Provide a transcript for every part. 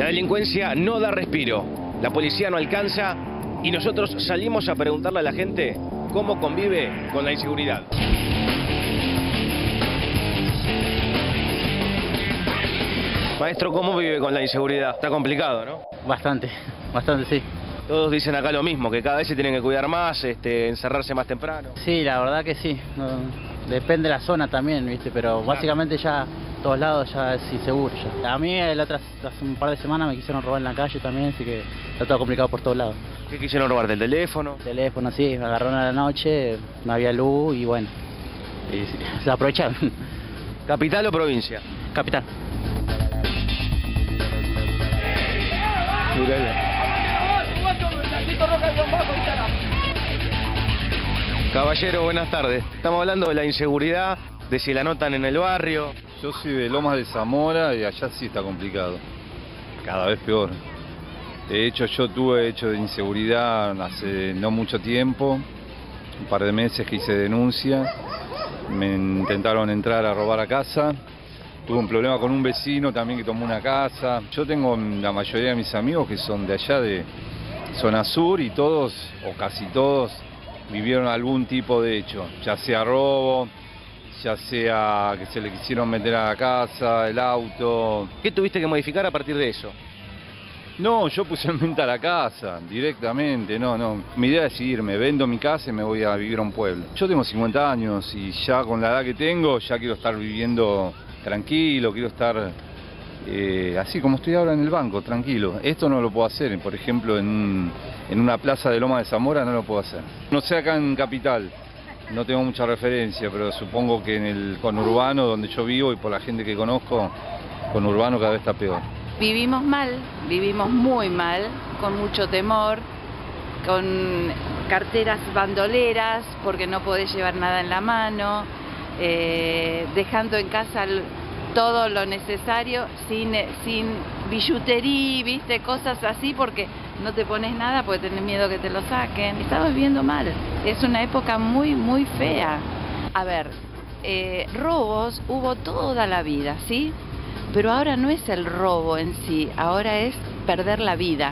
delincuencia no da respiro, la policía no alcanza y nosotros salimos a preguntarle a la gente cómo convive con la inseguridad. Maestro, ¿cómo vive con la inseguridad? Está complicado, ¿no? Bastante, sí. Todos dicen acá lo mismo, que cada vez se tienen que cuidar más, encerrarse más temprano. Sí, la verdad que sí. Depende de la zona también, ¿viste? Pero básicamente ya todos lados ya es inseguro. Ya. A mí hace un par de semanas me quisieron robar en la calle también, así que está todo complicado por todos lados. ¿Qué quisieron robar? ¿Del teléfono? Teléfono, sí, me agarraron a la noche, no había luz y bueno, se aprovecharon. ¿Capital o provincia? Capital. Caballero, buenas tardes. Estamos hablando de la inseguridad, de si la notan en el barrio. Yo soy de Lomas de Zamora y allá sí está complicado. Cada vez peor. De hecho, yo tuve hecho de inseguridad hace no mucho tiempo. Un par de meses que hice denuncia. Me intentaron entrar a robar a casa. Tuve un problema con un vecino también que tomó una casa. Yo tengo la mayoría de mis amigos que son de allá de zona sur y todos, o casi todos, vivieron algún tipo de hecho, ya sea robo, ya sea que se le quisieron meter a la casa, el auto. ¿Qué tuviste que modificar a partir de eso? No, yo puse en venta la casa directamente, no. Mi idea es irme, vendo mi casa y me voy a vivir a un pueblo. Yo tengo 50 años y ya con la edad que tengo, ya quiero estar viviendo tranquilo, quiero estar así como estoy ahora en el banco, tranquilo. Esto no lo puedo hacer, por ejemplo, en una plaza de Loma de Zamora no lo puedo hacer. No sé acá en Capital, no tengo mucha referencia, pero supongo que en el conurbano donde yo vivo y por la gente que conozco, conurbano cada vez está peor. Vivimos mal, vivimos muy mal, con mucho temor, con carteras bandoleras porque no podés llevar nada en la mano, dejando en casa todo lo necesario, sin billutería, ¿viste? Cosas así, porque no te pones nada porque tenés miedo que te lo saquen. Estamos viviendo mal, es una época muy, muy fea. A ver, robos hubo toda la vida, ¿sí? Pero ahora no es el robo en sí, ahora es perder la vida.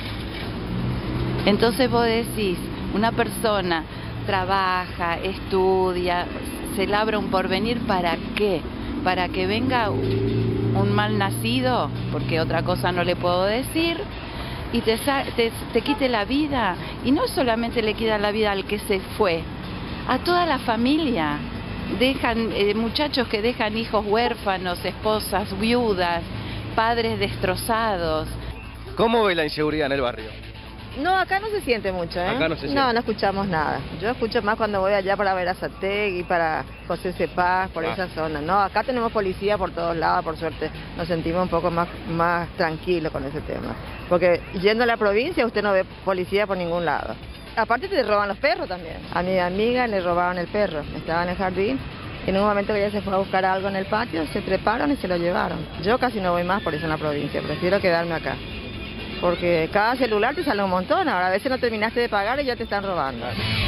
Entonces vos decís, una persona trabaja, estudia, se labra un porvenir, ¿para qué? Para que venga un mal nacido, porque otra cosa no le puedo decir, y te quite la vida. Y no solamente le quita la vida al que se fue, a toda la familia. Dejan muchachos que dejan hijos huérfanos, esposas viudas, padres destrozados. ¿Cómo ve la inseguridad en el barrio? No, acá no se siente mucho, ¿eh? Acá no se siente. No escuchamos nada. Yo escucho más cuando voy allá para Verazategui, para José Cepaz, por esa zona. No, acá tenemos policía por todos lados, por suerte. Nos sentimos un poco más tranquilos con ese tema. Porque yendo a la provincia usted no ve policía por ningún lado. Aparte te roban los perros también. A mi amiga le robaron el perro. Estaba en el jardín. En un momento que ella se fue a buscar algo en el patio, se treparon y se lo llevaron. Yo casi no voy más por eso en la provincia. Prefiero quedarme acá. Porque cada celular te sale un montón. Ahora a veces no terminaste de pagar y ya te están robando.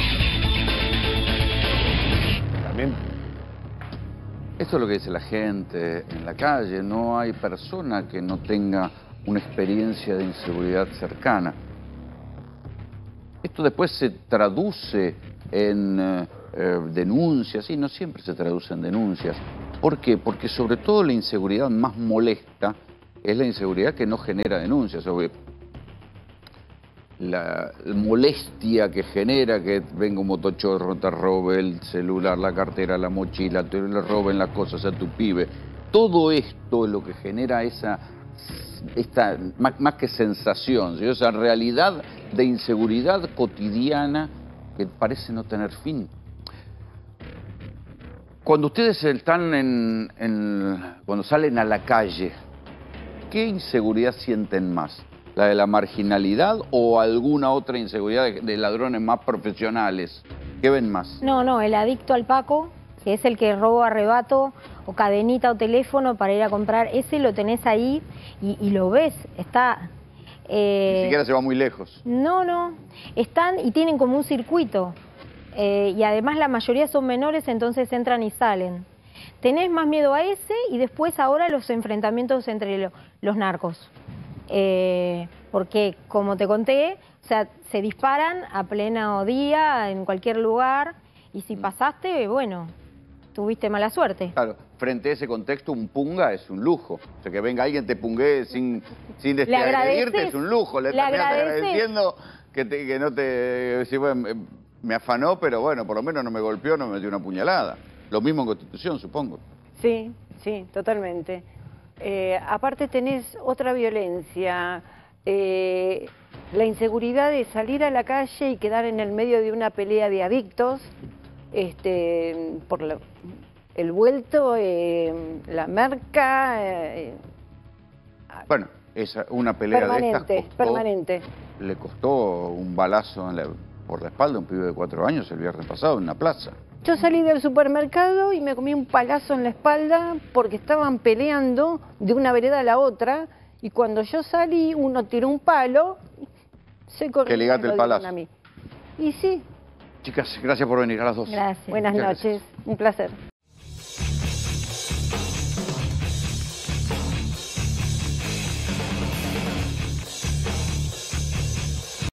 También, esto es lo que dice la gente en la calle. No hay persona que no tenga una experiencia de inseguridad cercana. Esto después se traduce en denuncias, y no siempre se traduce en denuncias. ¿Por qué? Porque sobre todo la inseguridad más molesta es la inseguridad que no genera denuncias. La molestia que genera que venga un motochorro, te robe el celular, la cartera, la mochila, te le roben las cosas a tu pibe. Todo esto es lo que genera esta más que sensación, ¿sí? Esa realidad de inseguridad cotidiana que parece no tener fin. Cuando ustedes están cuando salen a la calle, ¿qué inseguridad sienten más? ¿La de la marginalidad o alguna otra inseguridad de ladrones más profesionales? ¿Qué ven más? No, el adicto al Paco, que es el que roba arrebato o cadenita o teléfono para ir a comprar, ese lo tenés ahí y lo ves, está... Ni siquiera se va muy lejos. No, están y tienen como un circuito. Y además la mayoría son menores, entonces entran y salen. Tenés más miedo a ese y después ahora los enfrentamientos entre los narcos. porque como te conté, o sea, se disparan a pleno día, en cualquier lugar, y si pasaste, bueno, tuviste mala suerte. Claro, frente a ese contexto, un punga es un lujo. O sea, que venga alguien te punguee sin agredirte es un lujo. Le estás agradeciendo que no te... Sí, bueno, me afanó, pero bueno, por lo menos no me golpeó, no me metió una puñalada. Lo mismo en Constitución, supongo. Sí, sí, totalmente. Aparte tenés otra violencia, la inseguridad de salir a la calle y quedar en el medio de una pelea de adictos, por el vuelto, la merca. Bueno, es una pelea permanente, de estas permanente. Le costó un balazo por la espalda a un pibe de 4 años el viernes pasado en una plaza. Yo salí del supermercado y me comí un palazo en la espalda porque estaban peleando de una vereda a la otra, y cuando yo salí uno tiró un palo, se corrió. Que ligate el palazo. A mí. Y sí. Chicas, gracias por venir a las dos. Gracias. Buenas noches, un placer.